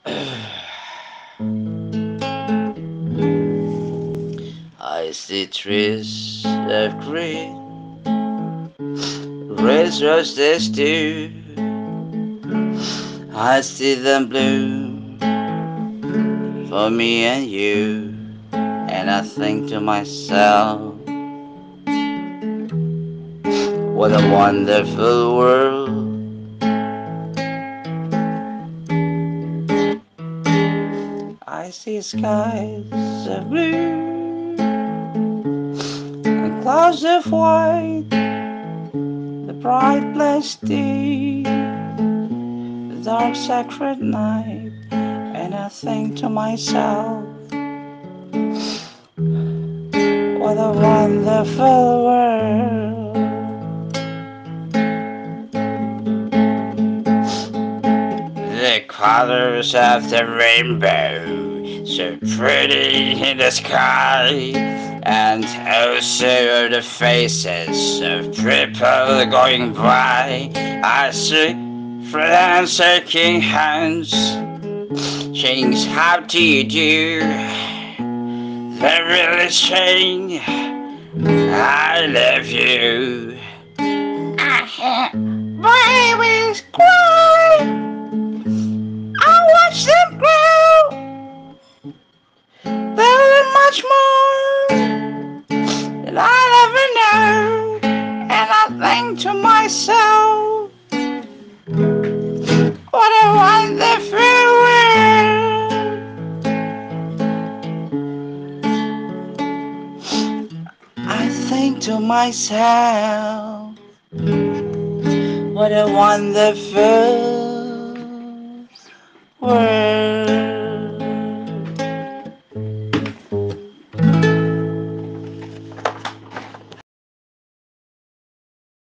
I see trees of green, red roses too. I see them bloom for me and you, and I think to myself, what a wonderful world. I see skies of blue and clouds of white, the bright blessed day, the dark sacred night, and I think to myself, what a wonderful world. The colors of the rainbow, so pretty in the sky, and also the faces of people going by. I see friends shaking hands, saying how do you do? They're really saying I love you. I hear babies cry. I watch them grow. They learn much more than I'll ever know. And I think to myself, what a wonderful world. I think to myself, what a wonderful world.